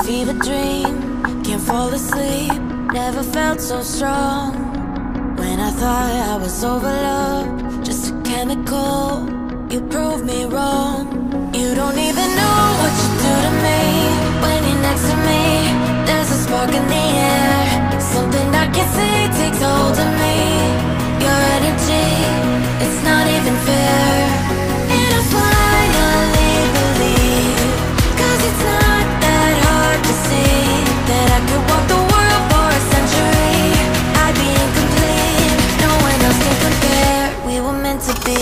fever dream, can't fall asleep. Never felt so strong. When I thought I was over love, just a chemical, you proved me wrong. You don't even know what you do to me. When you're next to me, there's a spark in the air. Something I can't say takes hold of me. Your energy, it's not even fair. And I finally believe, 'cause it's not that hard to see that I could walk the world for a century. I'd be incomplete, no one else can compare. We were meant to be.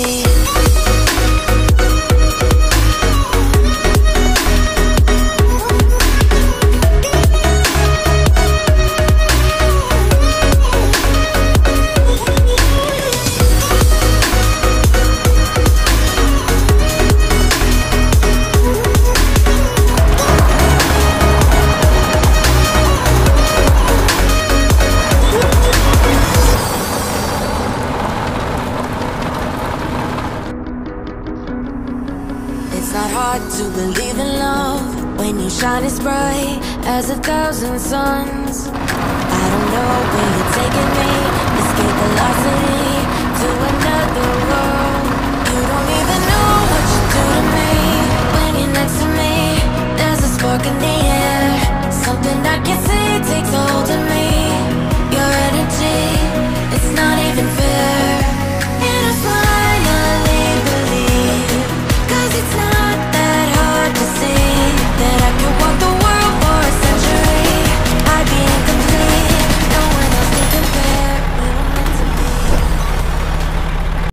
It's not hard to believe in love when you shine as bright as 1,000 suns. I don't know where you're taking me. Escape velocity to